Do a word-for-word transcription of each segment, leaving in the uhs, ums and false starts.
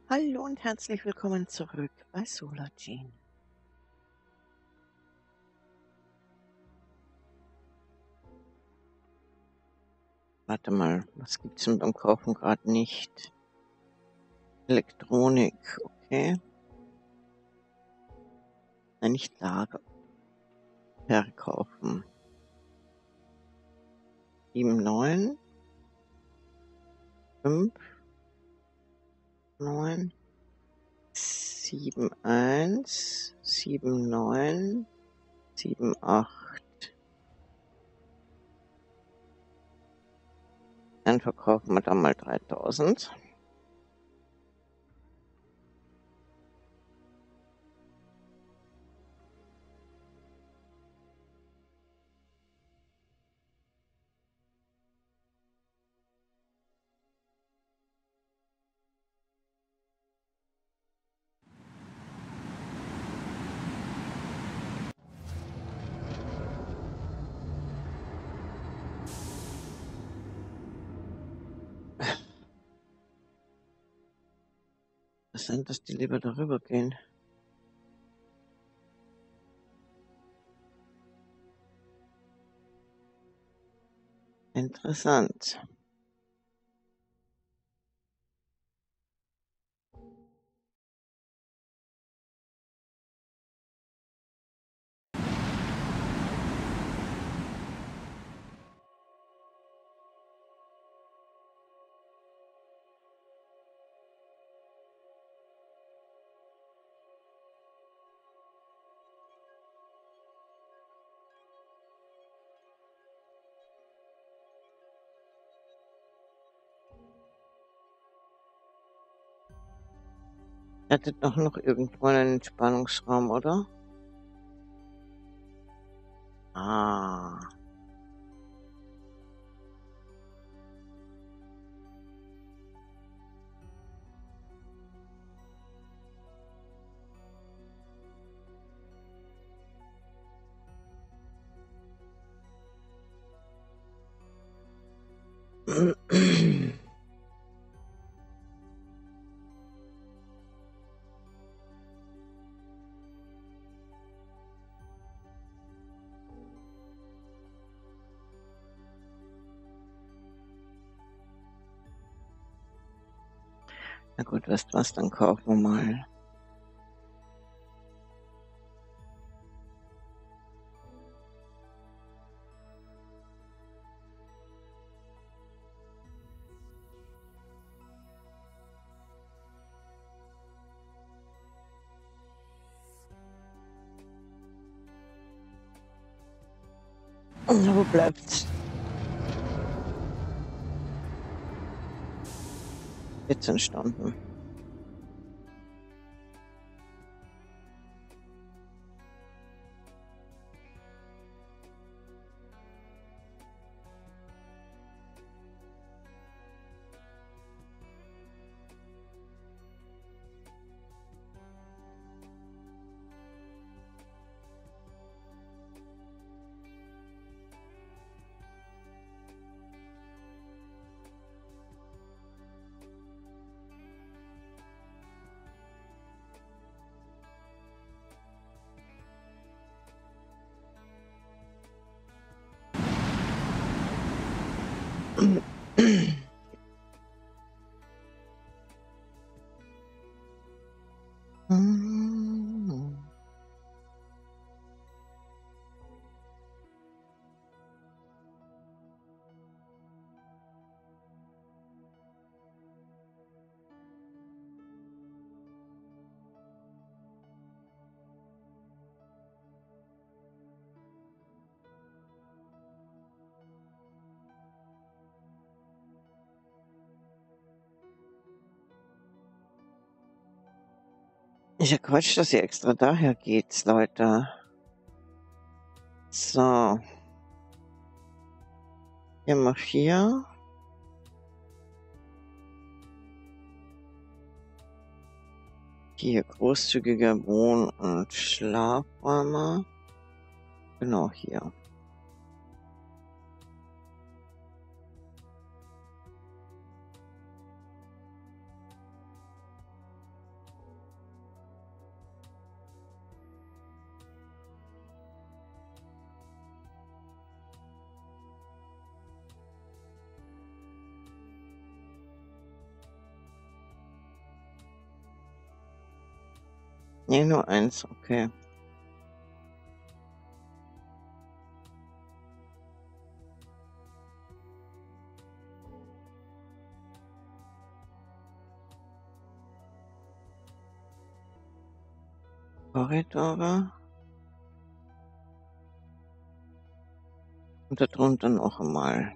Hallo und herzlich willkommen zurück bei Solar Gene. Warte mal, was gibt's denn beim Kaufen gerade nicht? Elektronik, okay. Nein, nicht Lager. Verkaufen. sieben, neun, fünf, neun, sieben, eins, sieben, neun, sieben, acht. Dann verkaufen wir da mal dreitausend. Interessant, dass die lieber darüber gehen. Interessant. Ihr hattet doch noch irgendwo einen Entspannungsraum, oder? Ah. Na gut, weißt was, dann kaufen wir mal. Na, wo bleibt's? vierzehn Stunden. Ist ja Quatsch, dass ihr extra daher geht, Leute. So. Hier mal vier. Hier großzügiger Wohn- und Schlafräume. Genau hier. Ne, nur eins, okay. Korridore. Und darunter noch einmal.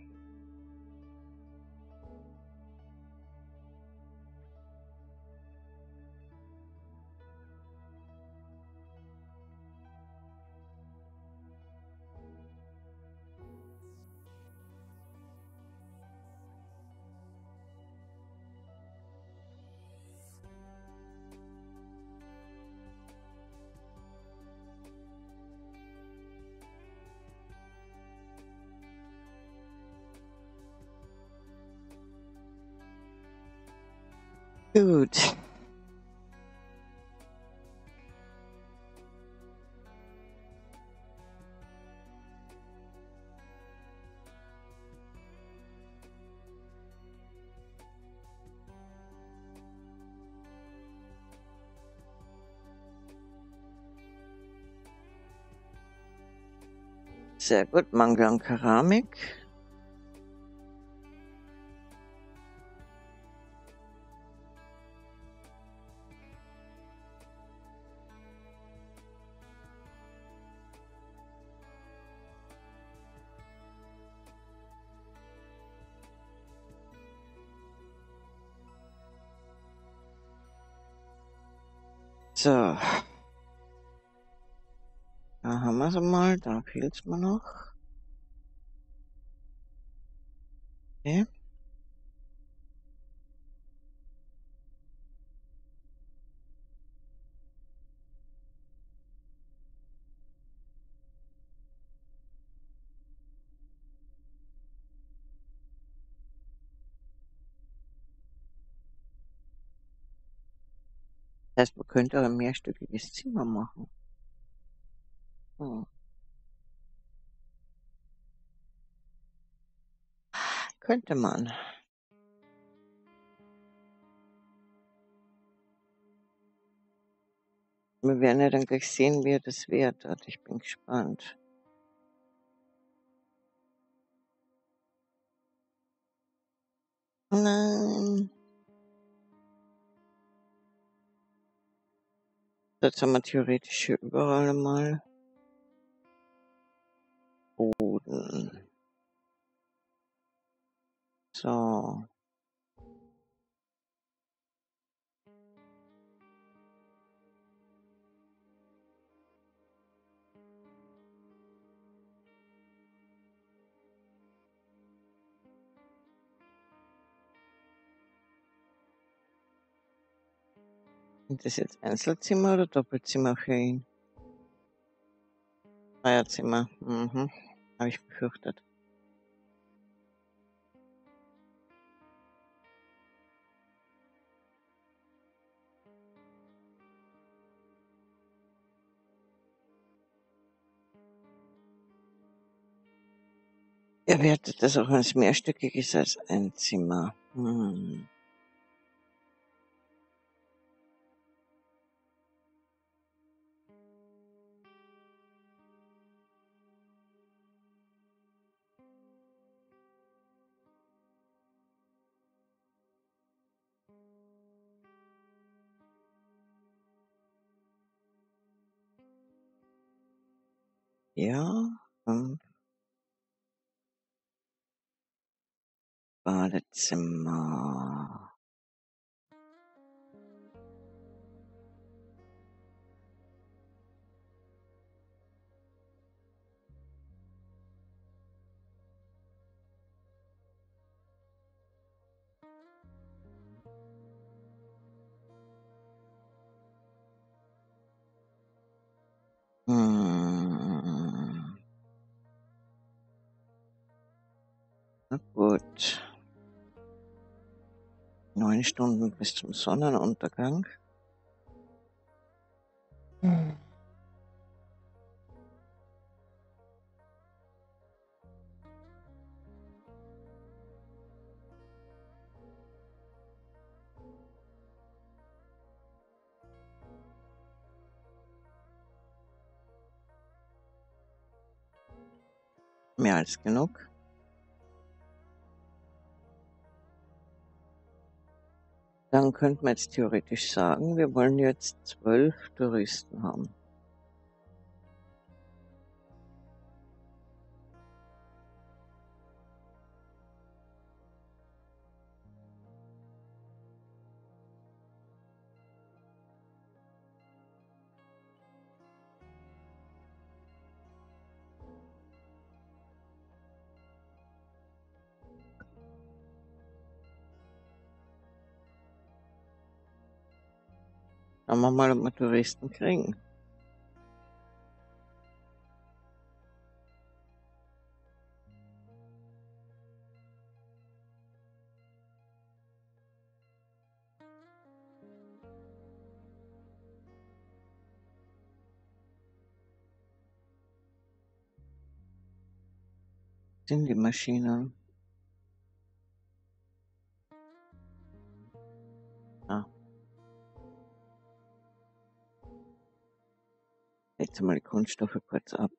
Gut. Sehr gut, Mangel an Keramik. So. Da haben wir sie mal, da fehlt's mir noch. Okay. Das heißt, man könnte auch ein mehrstöckiges Zimmer machen. Hm. Könnte man. Wir werden ja dann gleich sehen, wie er das Wert hat. Ich bin gespannt. Nein. Jetzt haben wir theoretisch hier überall mal Boden. So. Sind das jetzt Einzelzimmer oder Doppelzimmer für ihn? Dreierzimmer. Mhm. Habe ich befürchtet. Er wertet das auch als mehrstöckiges als ein Zimmer. Hm. Ja, fünf Badezimmer. Hm. Na gut. Neun Stunden bis zum Sonnenuntergang. Hm. Mehr als genug. Dann könnte man jetzt theoretisch sagen, wir wollen jetzt zwölf Touristen haben. Schauen wir mal, ob wir Touristen kriegen. Sind die Maschinen? Ah. Jetzt mal die Kunststoffe kurz ab.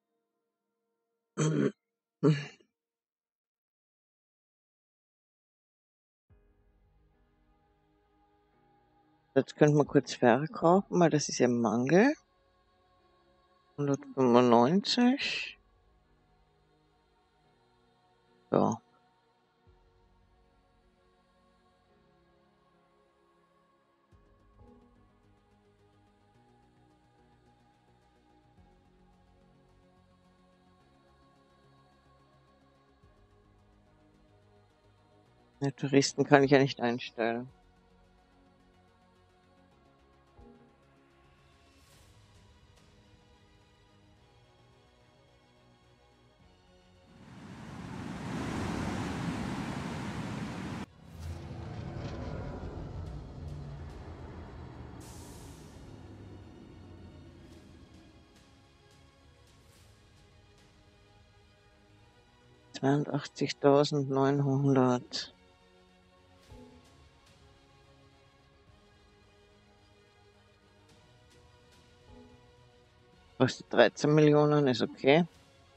Jetzt könnten wir kurz verkaufen, weil das ist ja Mangel. hundertfünfundneunzig. Ja. Ja, Touristen kann ich ja nicht einstellen. zweiundachtzigtausendneunhundert. Kostet dreizehn Millionen, ist okay.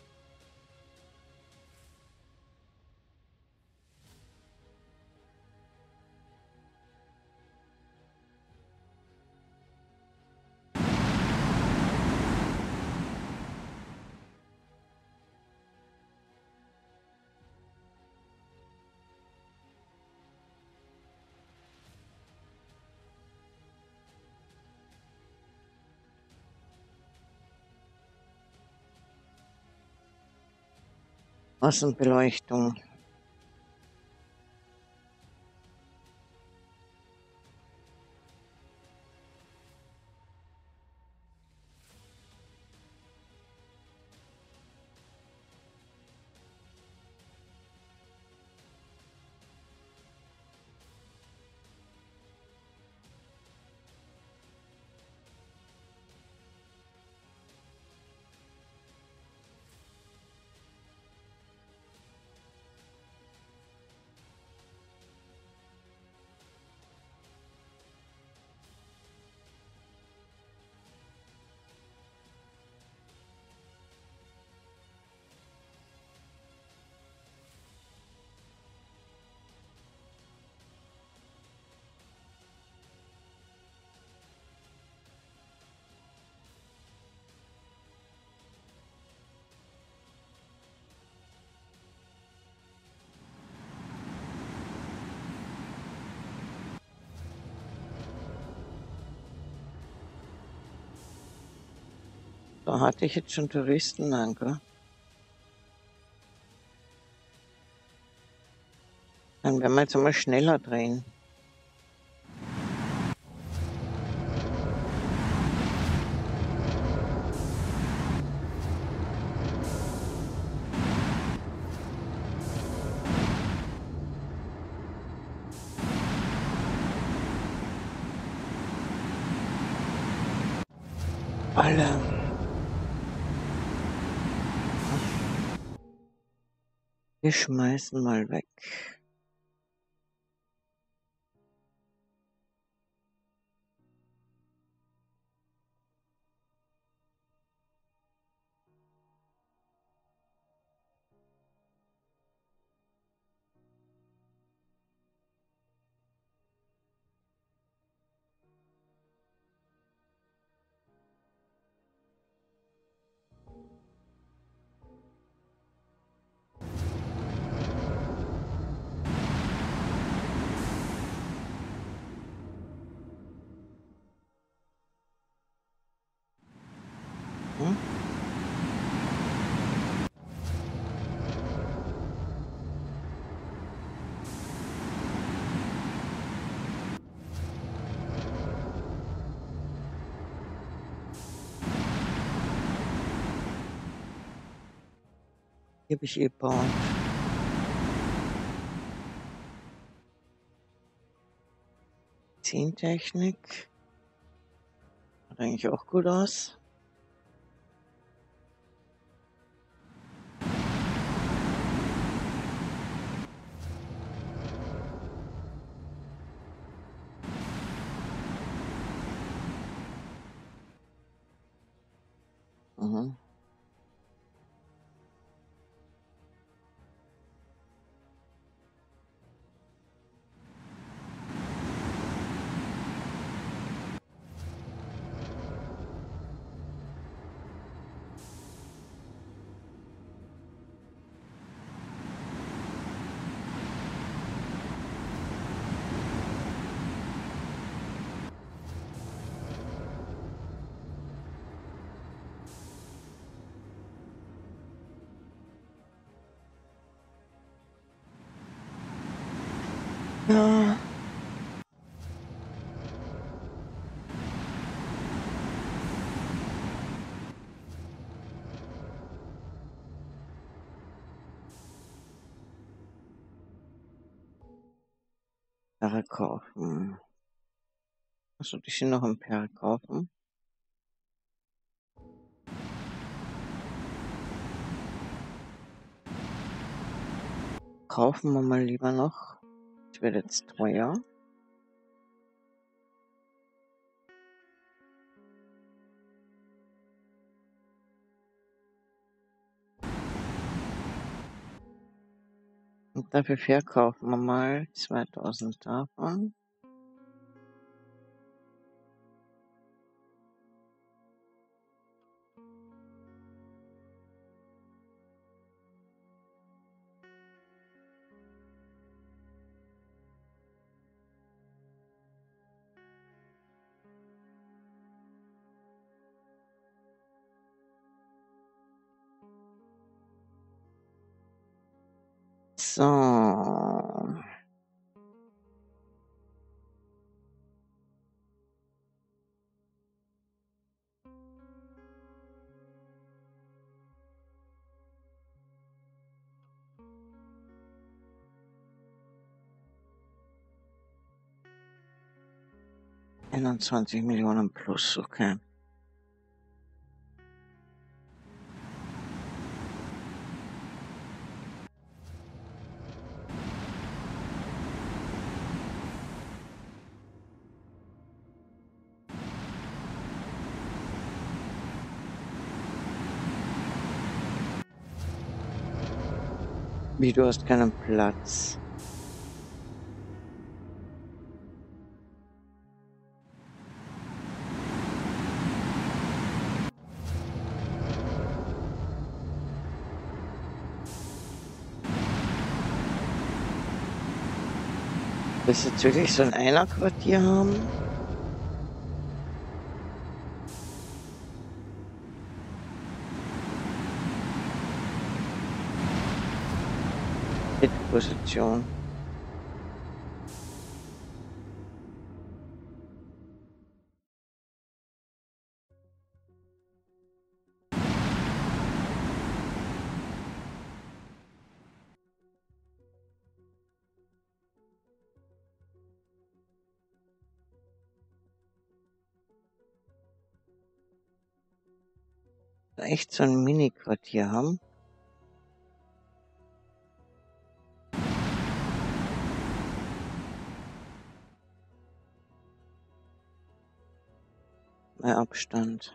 Außenbeleuchtung. Da hatte ich jetzt schon Touristen an, gell? Dann werden wir jetzt einmal schneller drehen. Alle. Wir schmeißen mal weg. Hier habe ich gebaut. Zehntechnik. Sieht eigentlich auch gut aus. Mhm. Ja. Verkaufen. Was soll ich hier noch im Verkaufen? Kaufen wir mal lieber noch. Das wird jetzt teuer. Und dafür verkaufen wir mal zweitausend davon. So. einundzwanzig Millionen plus, okay. Wie, du hast keinen Platz? Willst du jetzt wirklich so ein Einerquartier haben? Position. Echt so ein Mini-Quartier haben? Bei Abstand.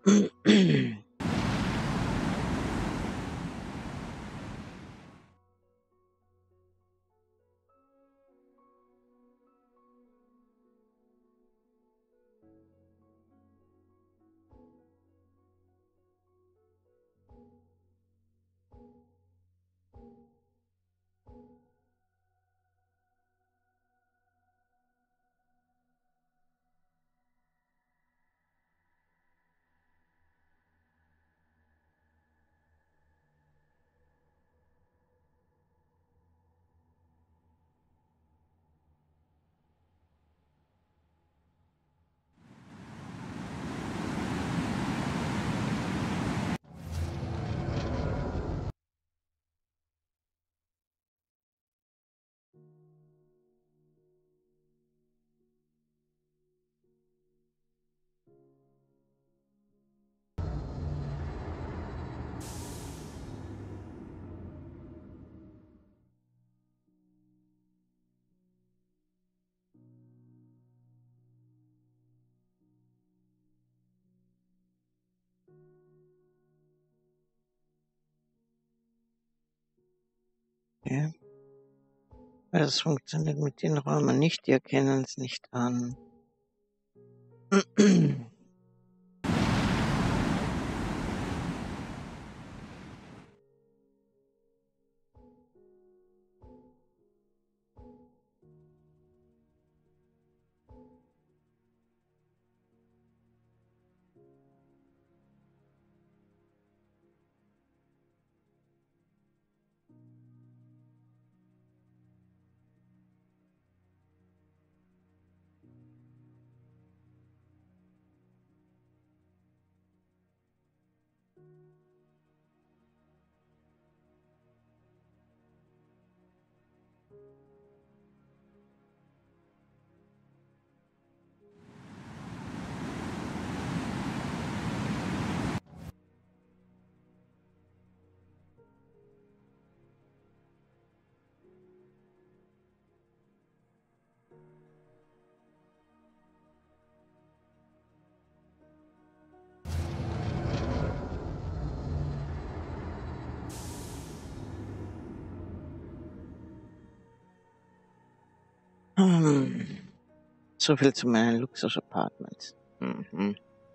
Ja. Das funktioniert mit den Räumen nicht, die erkennen es nicht an. Hm. So viel zu meinen Luxus-Apartments. Mhm.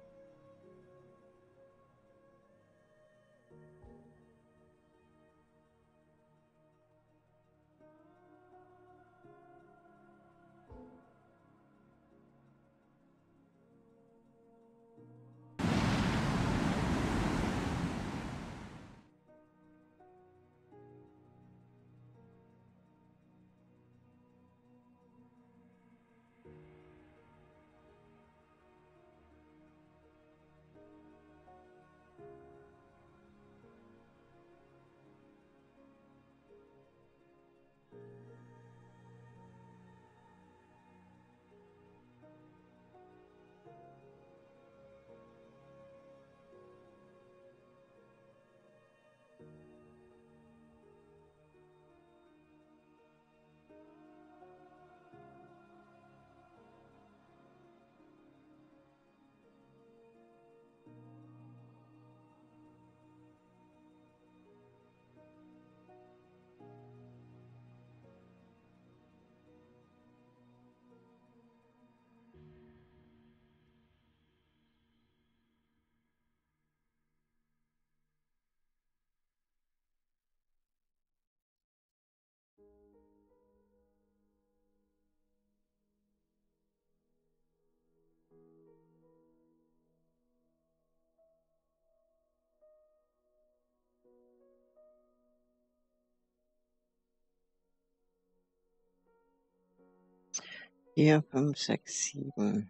Vier, fünf, sechs, sieben,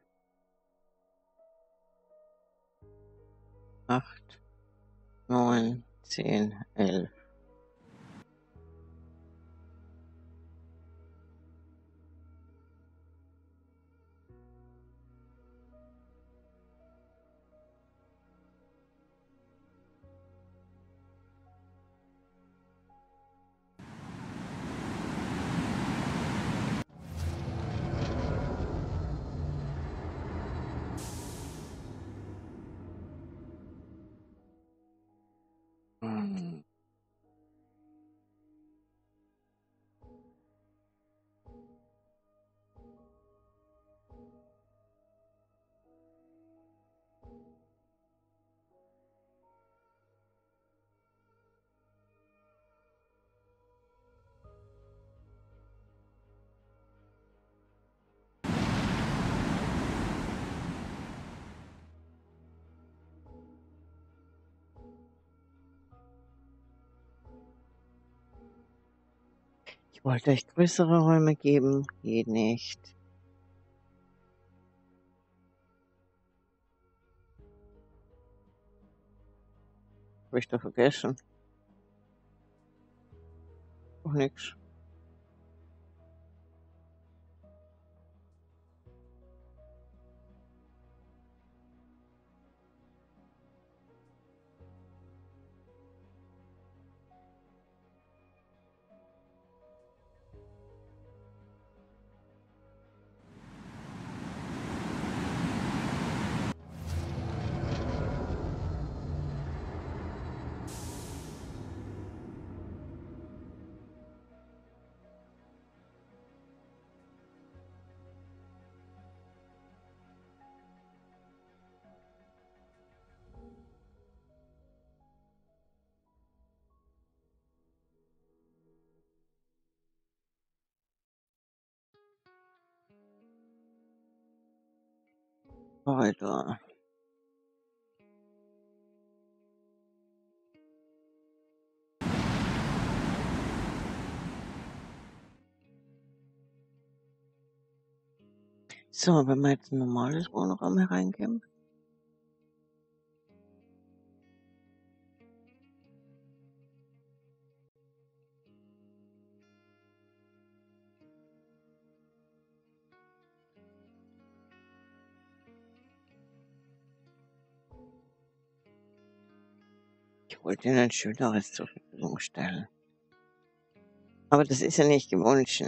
acht, neun, zehn, elf. Ich wollte euch größere Räume geben, geht nicht. Hab ich da vergessen? Auch nix. Weiter. So, wenn wir jetzt ein normales Wohnraum hereingeben. Ich wollte Ihnen ein schöneres zur Verfügung stellen. Aber das ist ja nicht gewünscht.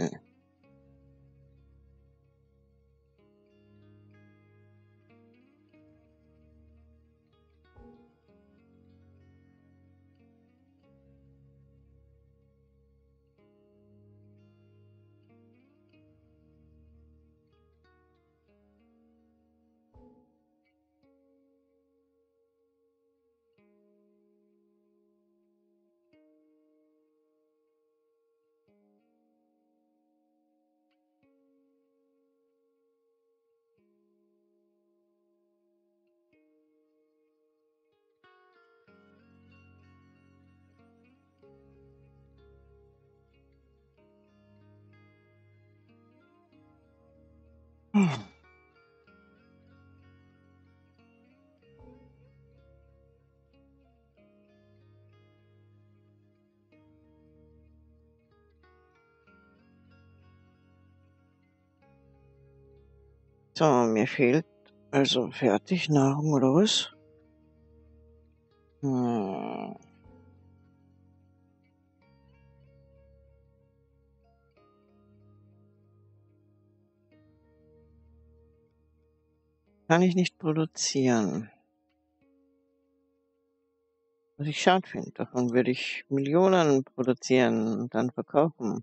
Hm. So, mir fehlt also fertig Nahrung oder was? Hm. Kann ich nicht produzieren. Was ich schade finde. Davon würde ich Millionen produzieren und dann verkaufen.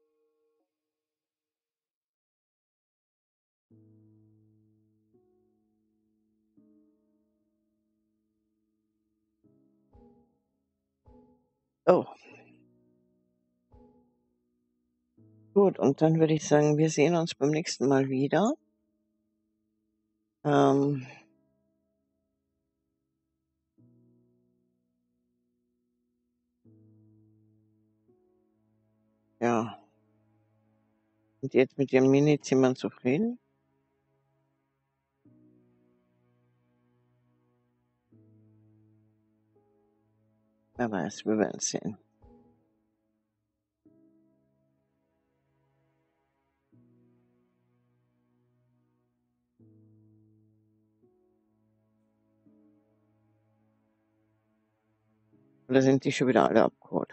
Oh, gut. Und dann würde ich sagen, wir sehen uns beim nächsten Mal wieder. Ähm, ja. Sind Sie jetzt mit Ihren Minizimmern zufrieden? Wer weiß, wir werden sehen. Oder sind die schon wieder alle abgeholt?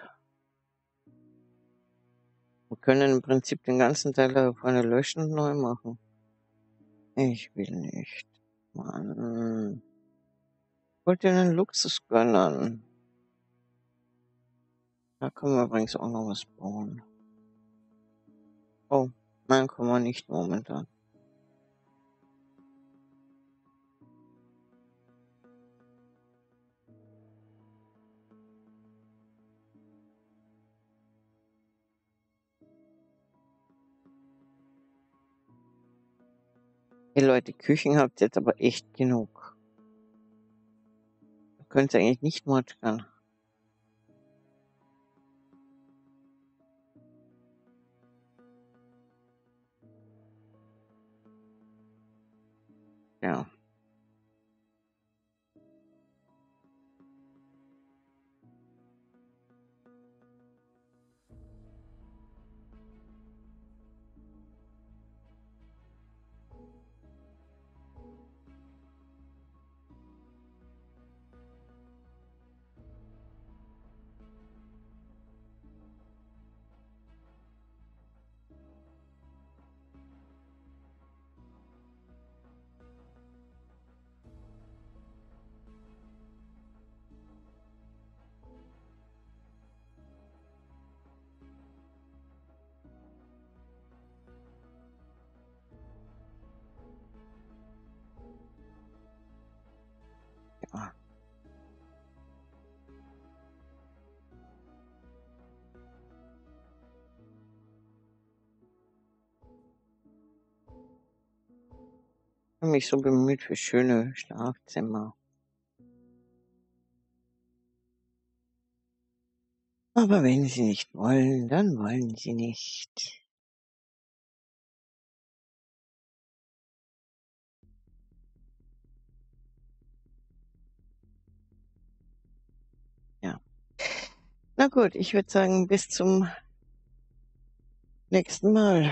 Wir können im Prinzip den ganzen Teil da vorne löschen und neu machen. Ich will nicht. Mann. Ich wollte Ihnen Luxus gönnen. Da können wir übrigens auch noch was bauen. Oh, nein, kann man nicht momentan. Hey Leute, Küchen habt ihr jetzt aber echt genug. Da könnt ihr eigentlich nicht mutschern. Ja. Ja. Habe mich so bemüht für schöne Schlafzimmer. Aber wenn sie nicht wollen, dann wollen sie nicht. Ja. Na gut, ich würde sagen, bis zum nächsten Mal.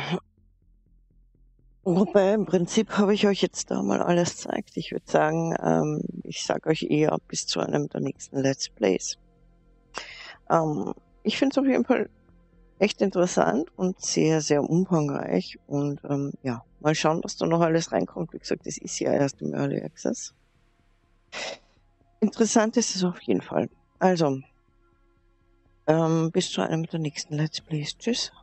Wobei im Prinzip habe ich euch jetzt da mal alles gezeigt. Ich würde sagen, ähm, ich sage euch eher bis zu einem der nächsten Let's Plays. Ähm, ich finde es auf jeden Fall echt interessant und sehr, sehr umfangreich. Und ähm, ja, mal schauen, was da noch alles reinkommt. Wie gesagt, das ist ja erst im Early Access. Interessant ist es auf jeden Fall. Also, ähm, bis zu einem der nächsten Let's Plays. Tschüss.